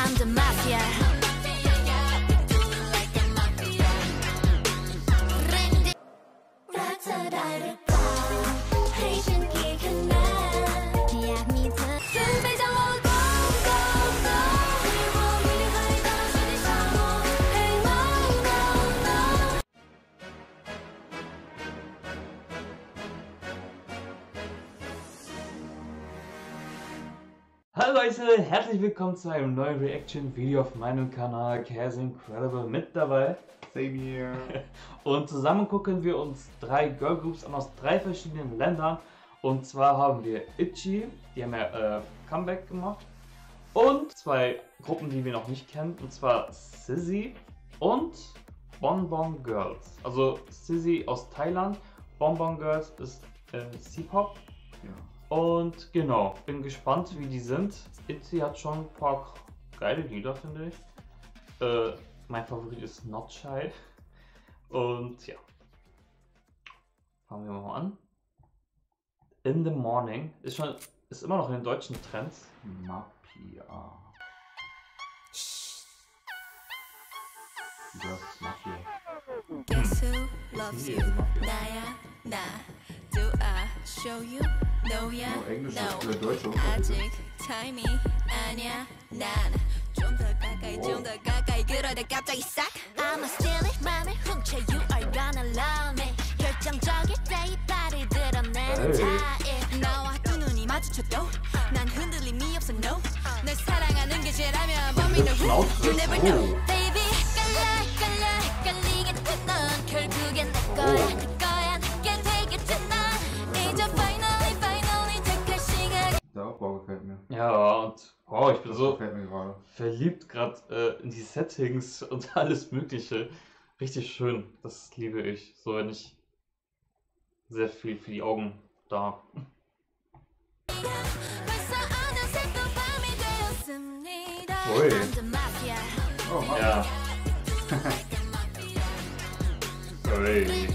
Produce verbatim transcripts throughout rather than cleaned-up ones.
I'm the mafia. Hallo Leute, herzlich willkommen zu einem neuen Reaction-Video auf meinem Kanal. Kaz Incredible mit dabei. Same here. Und zusammen gucken wir uns drei Girlgroups an aus drei verschiedenen Ländern. Und zwar haben wir Itchy, die haben ja äh, Comeback gemacht. Und zwei Gruppen, die wir noch nicht kennen. Und zwar Sizzy und Bonbon Girls. Also Sizzy aus Thailand, Bonbon Girls ist äh, C-Pop. Ja. Und genau, bin gespannt, wie die sind. Itzy hat schon ein paar geile Lieder, finde ich. Äh, mein Favorit ist Not Shy. Und ja, fangen wir mal an. In the Morning ist schon, ist immer noch in den deutschen Trends. Mafia. Das ist Mafia. Guess who loves you? 나야 나. Do I show you? No, yeah, Oh, Englisch no. ist äh, Deutsch, oder? 아직 타임이 아니야. 난 좀 더 가까이 좀 더 가까이 그러다 갑자기 싹. I'ma steal it 맘을 훔쳐. You are gonna love me. 결정적일 때 이빨을 드러내는 타입. 나와 두 눈이 마주쳐도 난 흔들림이 없어 no. 널 사랑하는 게 죄라면 but me no who. You never know. Baby 깔라 깔라 헷갈리겠지 넌 결국엔 내 거야 내 거야 내게 되겠지 넌 이제 finally finally 택할 시간. Der Aufbau gefällt mir. Ja, und wow, ich bin Das so gefällt mir gerade. verliebt gerade äh, in die Settings und alles Mögliche. Richtig schön, das liebe ich. So, wenn ich sehr viel für die Augen da. Ui. Oh, Mann. Ja. Ui.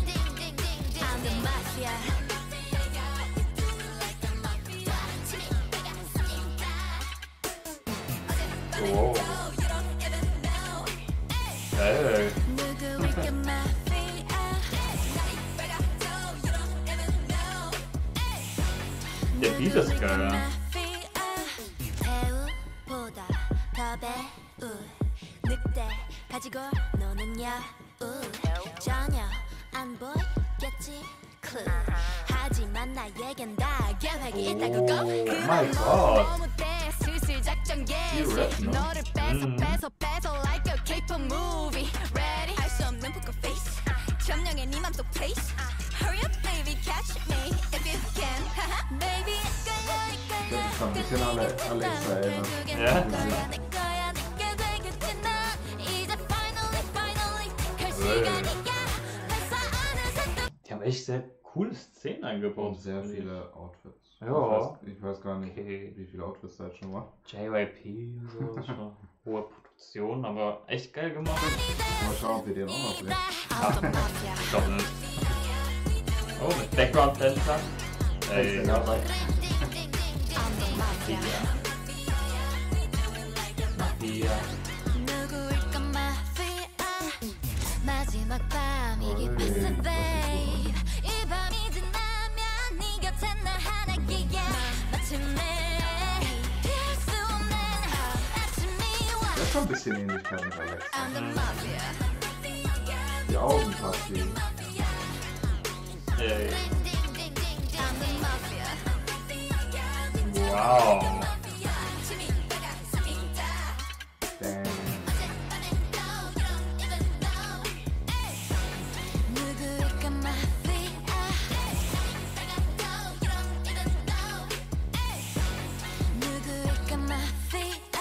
Wow. Hey. Der Beat ist geil. 배우보다 더 배우 늑대 가지고 노는 여우 전혀 안 보이겠지 clue 하지만 나에겐 다 계획이 있다고 고 my God. 너무 돼 슬슬 작전 개시 너를 뺏어 음. 뺏어 뺏어 like a K-pop movie ready 알 수 없는 poker face 점령해 네 맘속 place hurry up baby catch me if you can baby Das ist ein bisschen alle, Alexa erinnert. Ja. Die haben echt sehr coole Szenen eingebaut. Und sehr viele Outfits. Ja. Ich weiß, ich weiß gar nicht, Okay. wie viele Outfits da jetzt schon waren. J Y P und so, das ist schon hohe Produktion, aber echt geil gemacht. Mal schauen, ob wir den auch noch sehen. Ich glaube nicht. Oh, mit Background Dancer. Ey, ja. Mafia. Mafia. 누구일까 마피아 마지막 밤이기 비슷해 babe 이 밤이 지나면 네 곁에 나 하나기야 마침내 피할 수 없는 아침이 와 Das ist schon ein bisschen Ähnlichkeit mit Alexa. I'm the mafia Die Augen passt die. Ey. I'm the mafia Wow. Damn. 누구일까 마피아 누구일까 마피아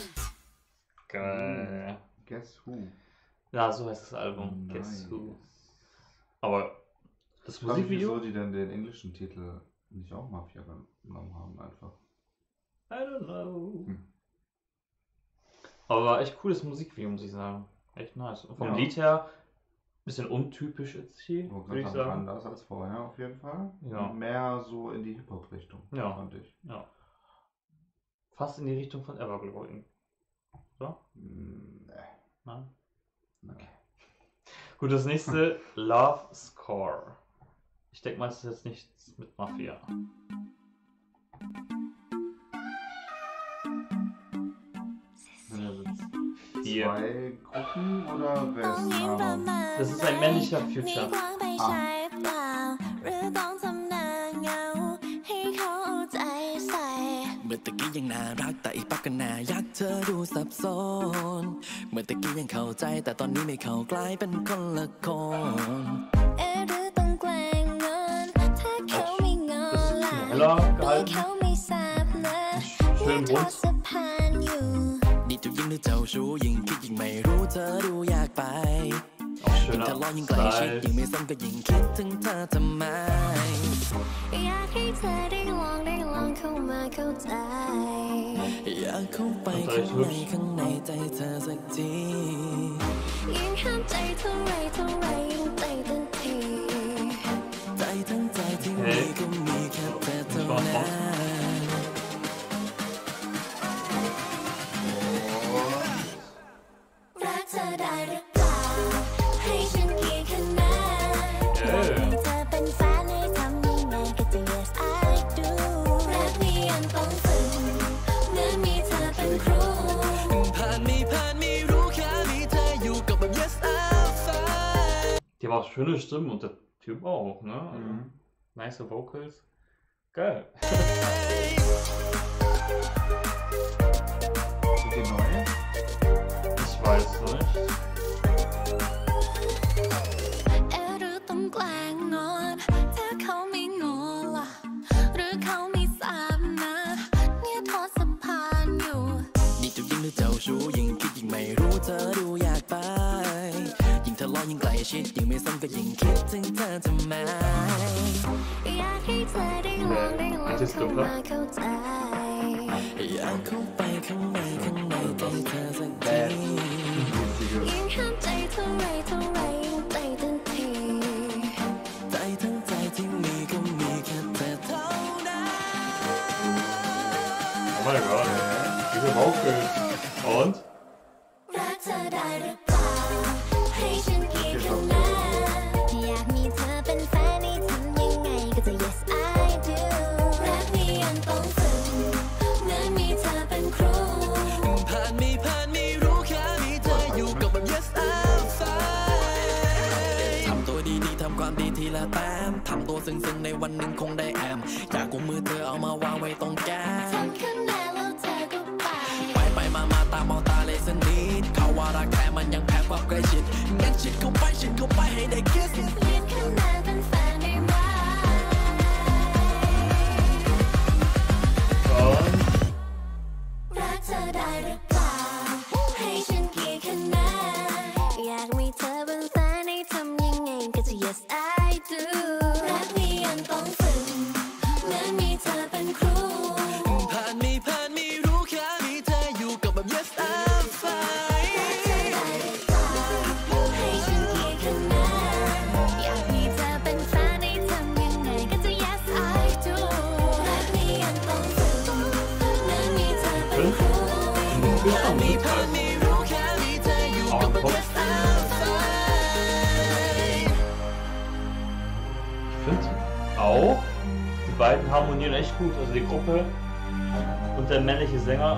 Geil. Guess who? Ja, so heißt das Album. Guess Nice. Who. Aber das Ich frage mich, Musikvideo? wieso die denn den englischen Titel nicht auch Mafia genommen haben, einfach. I don't know. Hm. Aber war echt cooles Musikvideo, muss ich sagen. Echt nice. Und vom Ja. Lied her, bisschen untypisch jetzt hier, Wo würde ich ganz sagen. anders als vorher auf jeden Fall. Ja. Und mehr so in die Hip-Hop-Richtung, Ja. fand ich. Ja. Fast in die Richtung von Everglowing. So? Nein? Okay. Gut, das nächste Love Score. Ich denke mal, es ist jetzt nichts mit Mafia. Hier. Zwei Gruppen oder wer ist Name? Das ist ein männlicher Future. Ah. เมื่อตะกี้ยังน่ารักแต่อีกปั๊บก็น่ายักเธอดูสับสนเมื่อตะกี้ยังเข้าใจแต่ตอนนี้ไม่เข้ากลายเป็นคนละคนเอ๊ะหรือต้องแกล้งงอนถ้าเขาไม่งอล่ะ Heller นี่ gehalten. เขาไม่ทราบนะ Schön ทอ rund. ดสะพานอยู่นี่เจ้ายิ่งหรือเจ้าชู้ยิ่งคิดยิ่งไม่รู้เธอดูอยากไป Auch ยิ่ง schöner ทะเลาะยิ่งใกล้ชิด Style. ยิ่งไม่สนก็ยิ่งคิดถึงเธอทำไมอยากให้เธอได้ลองได้ลองเข้ามาเข้าใจอยากเข้าไปข้างในข้างในใจเธอสักทียิ่งห้ามใจเท่าไรเท่าไรยิ่งใจเต้นทีใจทั้งใจที่มีก็มีแค่เธอเท่านั้นรักเธอได้หรือเปล่าให้ฉันกี่คะแนนเออให้เธอเป็นแฟนให้ทำยังไงก็จะ yes I do รักนี้ยังต้องฝึกเหมือนมีเธอเป็นครูผ่านไม่ผ่านไม่รู้แค่มีเธออยู่กับแบบ yes I'm fine Die haben auch schöne Stimmen und der Typ auch, ne? Also, Mhm. nice Vocals. Geil. Sind die neu? Ich weiß nicht. เอ๊ะหรือต้องแกล้งงอนถ้าเขาไม่งอล่ะหรือเขาไม่ทราบนะเนี่ยทอดสะพานอยู่นี่เจ้ายิ่งหรือเจ้าชู้ยิ่งคิดยิ่งไม่รู้เธอดูอยากไปยิ่งทะเลาะยิ่งใกล้ชิดยิ่งไม่สนก็ยิ่งคิดถึงเธอทำไมอยากให้เธอได้ลองได้ลองเข้ามาเข้าใจอยากเข้าไปข้างในข้างในใจเธอสักที Witzige. ยิ่งห้ามใจเท่าไรเท่าไรยิ่งใจเต้นทีใจทั้งใจที่มีก็มีแค่เธอเท่านั้น Oh mein Gott. Diese Vocals. Und? รักเธอได้หรือเปล่าให้ฉันกี่คะแนนอยากมีเธอเป็นแฟนให้ทำยังไงก็จะ yes I do รักนี้ยังต้องฝึกเหมือนมีเธอเป็นครูผ่านไม่ผ่านไม่รู้แค่มีเธออยู่กับแบบ yes I'm fine ทำตัวดีๆทำความดีทีละแต้มทำตัวซึ้งๆในวันหนึ่งคงได้แอมอยากกุมมือเธอเอามาวางไว้ตรงแก้มทำคะแนนแล้วเธอก็ไปไปไปมามาตามมองตาเลยสักนิดเขาว่ารักแท้มันยังแพ้ความใกล้ชิดงั้นชิดเข้าไปชิดเข้าไปให้ได้ kiss เรียนคะแนนเป็นแฟนได้ไหม Und? รักเธอได้หรือเปล่าให้ฉันกี่คะแนนอยากมีเธอเป็นแฟนให้ทำยังไงก็จะ yes I do รักนี้ยังต้องฝึกเหมือนมีเธอเป็นครูผ่านไม่ผ่านไม่รู้แค่มีเธออยู่กับแบบ yes I'm fine ให้ฉันกี่คะแนนอยากมีเธอเป็นแฟนให้ทำยังไงก็จะ yes I do รักนี้ยังต้องฝึกเหมือนมีเธอเป็นครู In den Kühlschrank ไม่ mit ผ่าน halt. ไม่รู้แค่มีเธออยู่กับแบบ yes I'm fine Ich finde auch, die beiden harmonieren echt gut. Also die Gruppe und der männliche Sänger.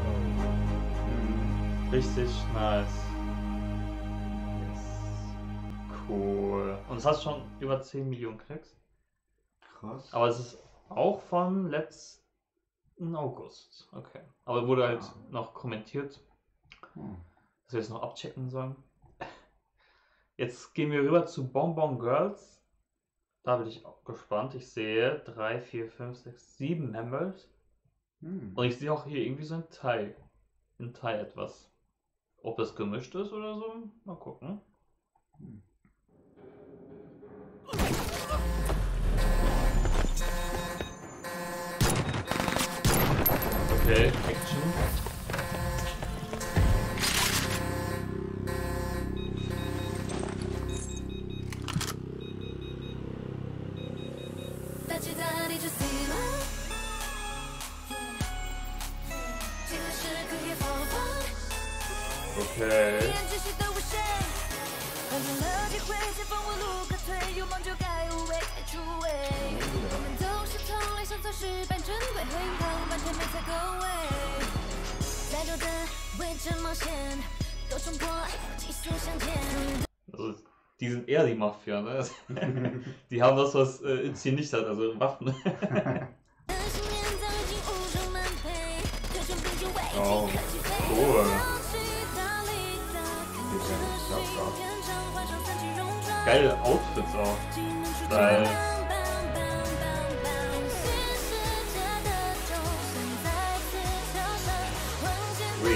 Richtig nice. Yes. Cool. Und es hat schon über zehn Millionen Klicks. Krass. Aber es ist auch von letzten August. Okay. Aber wurde halt Ah. noch kommentiert, Hm. dass wir es noch abchecken sollen. Jetzt gehen wir rüber zu Bonbon Girls. Da bin ich auch gespannt. Ich sehe drei, vier, fünf, sechs, sieben Members. Hm. Und ich sehe auch hier irgendwie so ein Thai. In Thai etwas. Ob das gemischt ist oder so? Mal gucken. Hm. Okay, Action. Okay. Also, die sind eher die Mafia, ne? Die haben das, was äh, Itzy nicht hat, also Waffen. Oh, Cool. Geile Outfits auch. Weil Ui.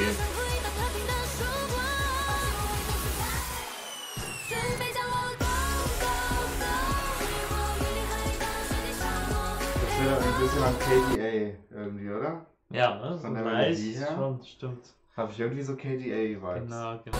das wäre ein bisschen an K D A irgendwie, oder? Ja, ne? So Von der nice, Melodie her? schon, stimmt. Habe ich irgendwie so K D A-Vibes. Genau, genau.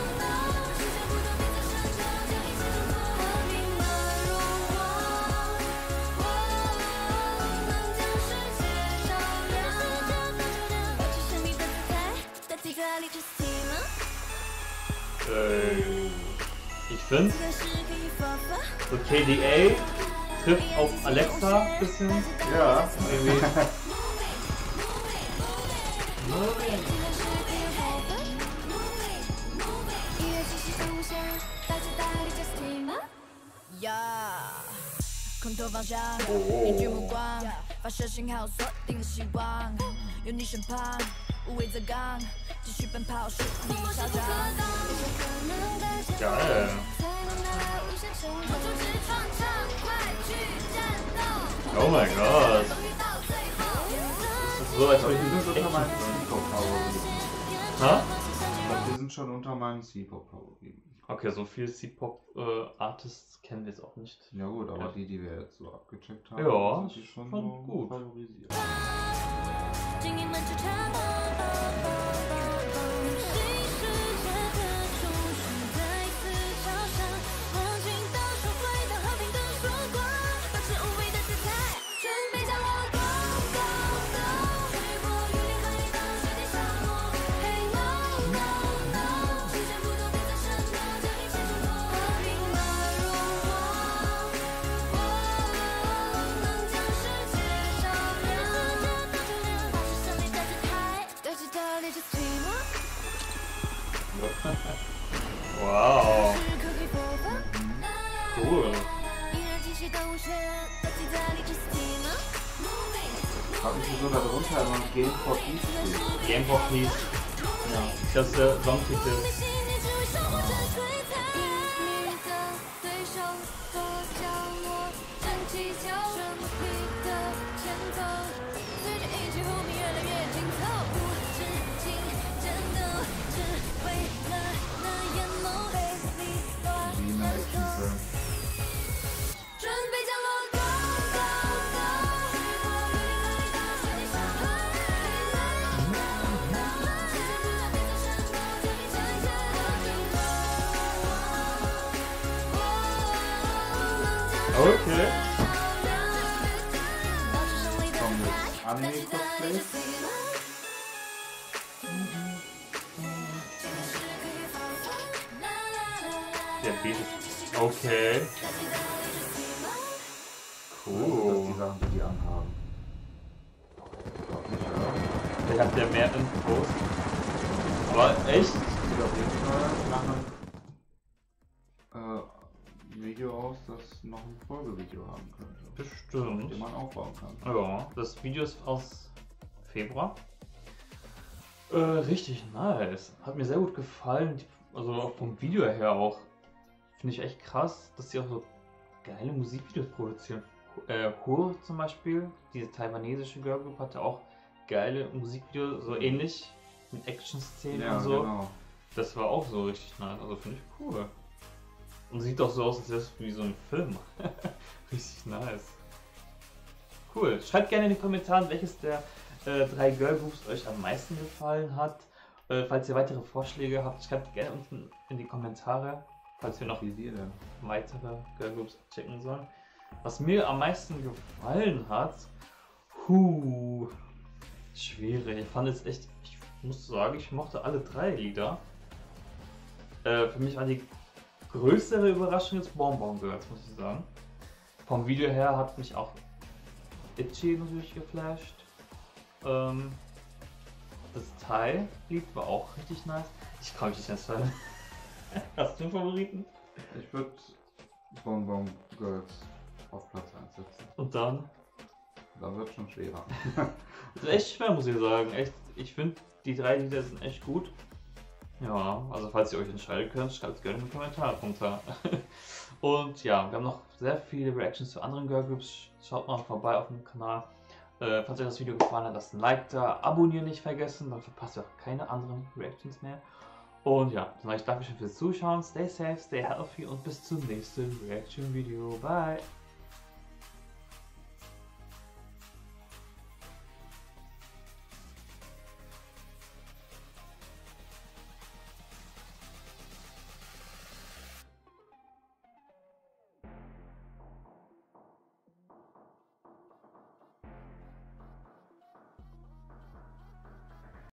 Äh, ich finde, so K D A trifft auf Alexa ein bisschen. Ja. Irgendwie. 呀，空投方向， 哦凝聚目光，发射信号，锁定了希望。有你身旁，无畏则刚，继续奔跑，实力嚣张。 Geil. Oh mein Gott. Das ist so, als ob ich Die sind nicht unter meinen echt. C-Pop-Favoriten. Ha? Ich glaube, die sind schon unter meinen C-Pop-Favoriten. Okay, so viel C-Pop-Artists kennen wir jetzt auch nicht. Ja gut, aber Ja. die, die wir jetzt so abgecheckt haben, Ja, sind die schon, schon so gut. favorisiert. Wow. Cool. Habe ich so darunter immer Game for Peace. Game for Peace. Ja, das ist der Songtitel. Okay. Kommen mit Anime-Cosplays. Der Beat ist. Okay. Das Cool. sind die Sachen, die die anhaben. Glaub nicht, oder? Vielleicht hat der mehr Infos. Aber echt? Sieht auf jeden Fall nach einem äh, Video aus, das noch ein Folgevideo haben könnte. Bestimmt. Den man aufbauen kann. Ja, das Video ist aus Februar. Äh, richtig nice. Hat mir sehr gut gefallen. Also auch vom Video her auch. Finde ich echt krass, dass die auch so geile Musikvideos produzieren. Äh, Hur zum Beispiel, diese taiwanesische Girlgroup, hatte auch geile Musikvideos, so ähnlich mit Action-Szenen Ja, und so. genau. Das war auch so richtig nice. Also finde ich cool. Und sieht auch so aus, als wäre es wie so ein Film. Richtig nice. Cool. Schreibt gerne in die Kommentare, welches der äh, drei Girlgroups euch am meisten gefallen hat. Äh, falls ihr weitere Vorschläge habt, schreibt gerne unten in die Kommentare, falls wir noch Wie dir denn? weitere Girlgroups checken sollen. Was mir am meisten gefallen hat, huh, schwierig. Ich fand es echt, ich muss sagen, ich mochte alle drei Lieder. Äh, für mich war die größere Überraschung jetzt Bonbon Girls, muss ich sagen. Vom Video her hat mich auch Itchy natürlich geflasht. Ähm, das Thai-Lied war auch richtig nice. Ich kann mich nicht entscheiden. Hast du einen Favoriten? Ich würde Bonbon Girls auf Platz eins setzen. Und dann? Dann wird schon schwerer. Das ist echt schwer, muss ich sagen. Echt, ich finde, die drei Lieder sind echt gut. Ja, also falls ihr euch entscheiden könnt, schreibt es gerne in die Kommentare runter. Und ja, wir haben noch sehr viele Reactions zu anderen Girlgroups. Schaut mal vorbei auf dem Kanal. Äh, falls euch das Video gefallen hat, lasst ein Like da, abonnieren nicht vergessen, dann verpasst ihr auch keine anderen Reactions mehr. Und ja, dann sage ich Dankeschön fürs Zuschauen, stay safe, stay healthy und bis zum nächsten Reaction-Video. Bye!